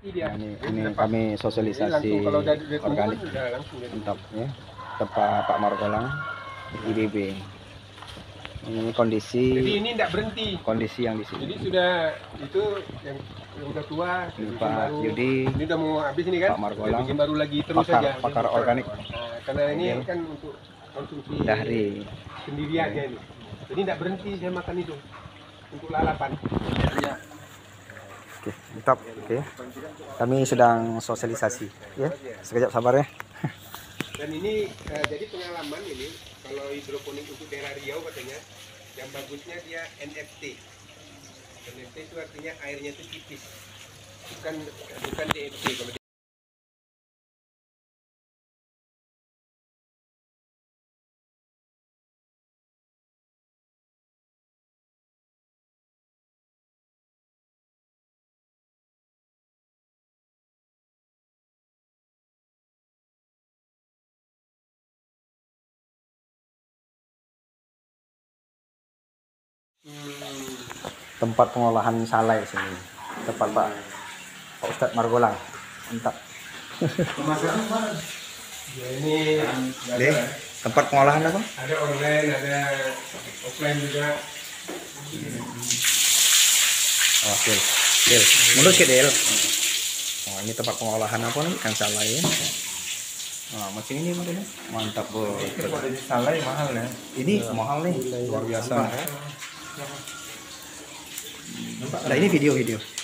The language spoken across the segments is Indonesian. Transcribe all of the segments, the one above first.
Nah, ini kami sosialisasi organik. Mantap ya. Tepat Pak Margolang IBB. Ini kondisi. Jadi ini tidak berhenti. Kondisi yang di sini. Jadi sudah itu yang udah tua. Ini Pak Yudi. Ini udah mau habis ini kan? Pak Margolang. Bikin baru lagi terus saja. Pakar organik. Nah, karena ini kan untuk konsumsi Dahri sendiri aja ini. Jadi tidak berhenti saya makan itu untuk lalapan. Ya. Oke, mantap. Oke. Kami sedang sosialisasi ya. Sekejap sabar ya. Dan ini jadi pengalaman ini kalau hidroponik untuk daerah Riau katanya yang bagusnya dia NFT. NFT itu artinya airnya itu tipis. Bukan DFT kalau tempat pengolahan salai sini. Tepat Pak Ustadz Margolang. Mantap. ya ini Deh, tempat pengolahan apa? ada online, ada offline juga. Oh, Del. Menurut ke Del. Oh, ini tempat pengolahan apa nih? Ikan salai ya. Nah, macam ini modelnya. Mantap, Bro. Salai mahal ya. Ini mahal nih, luar biasa. Nah, ini video.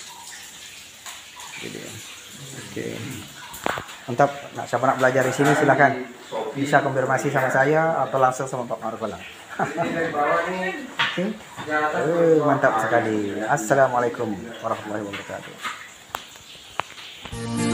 Oke. Mantap. Nah, siapa nak belajar di sini silakan. Bisa konfirmasi sama saya atau langsung sama Pak Margolang. Oke. Mantap sekali. Assalamualaikum warahmatullahi wabarakatuh.